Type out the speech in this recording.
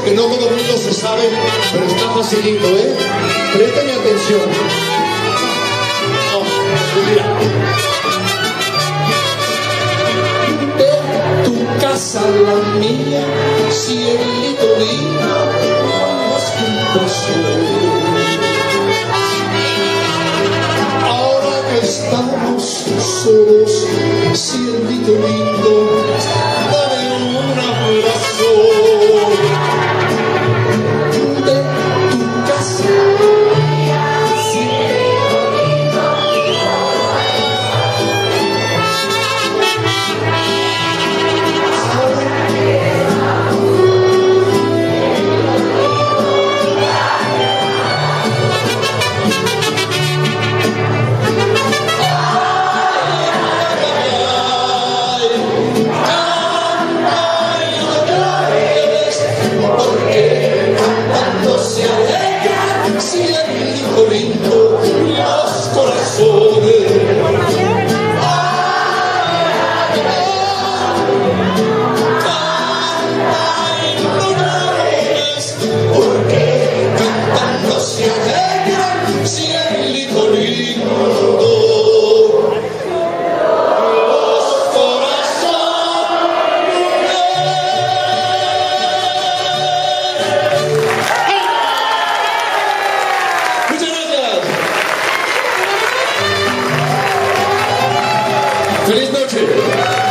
que no todo el mundo se sabe, pero está facilito, ¿eh? Préstame atención. Mira. De tu casa a la mía, cielito lindo, más juntos hoy. Ahora que estamos solos, cielito lindo, dame un abrazo. De tu casa, cielito lindo. Cielito lindo, los corazones. Ay, no llores, porque cantando se alegran, cielito lindo. Los corazones. Muchas gracias. Feliz noche.